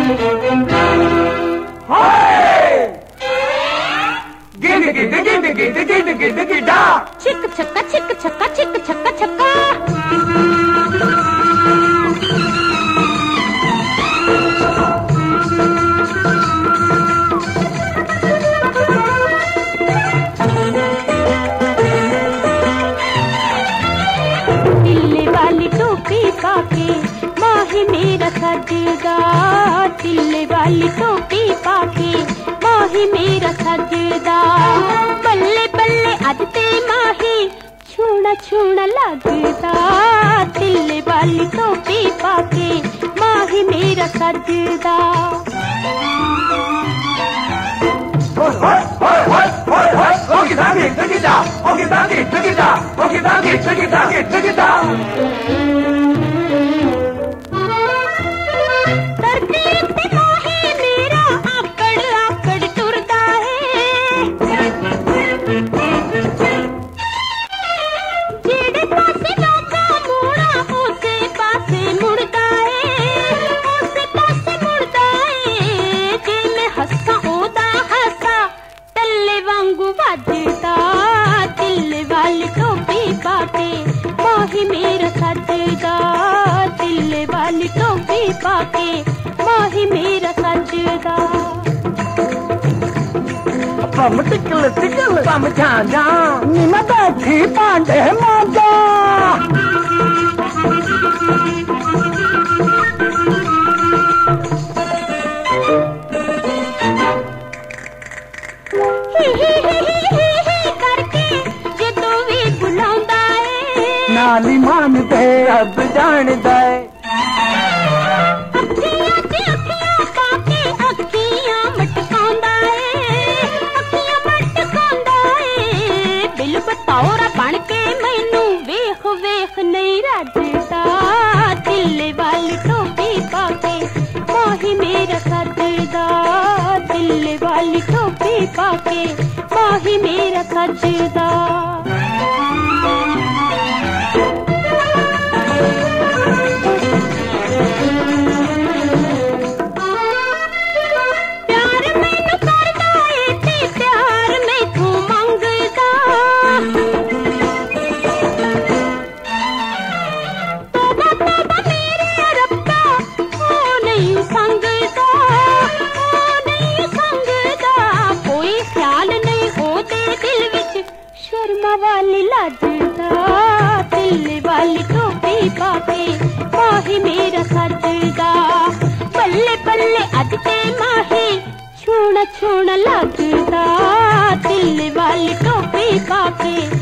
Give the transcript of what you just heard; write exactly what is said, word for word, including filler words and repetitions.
गिद गिद गिद गिद गिद गिद गिदा छिक छक्का छिक छक्का छिक छक्का छक्का। तिल्ले वाली टोपी पाके माही मेरा सजदा, तिल्ले वाली टोपी पाके माही मेरा सजदा। बल्ले बल्ले अज ते माही छूना छूना लगदा, तिल्ले वाली टोपी पाके माही मेरा सजदा। तिल्ले वाली टोपी पाके माही मेरा सजदा, तिल्ले वाली टोपी पाके माही मेरा सजदा। पम टिकल टिकल पम झांझा नीमा बैठी पांडे मांझा। नाली मान दे अब जान दे अखियां च अखियां पाके अखियां मटकांदा है, अखियां मटकांदा है। बिल बतौरा बन के मैनू वेख वेख नहीं रजदा, तिल्ले वाली टोपी पाके माही मेरा सजदा, तिल्ले वाली टोपी पाके माही मेरा सजदा। वाली लजदा, तिल्ले वाली टोपी पाके माही मेरा सजदा। बल्ले बल्ले अज ते माही छूना छूना लगदा, तिल्ले वाली टोपी पाके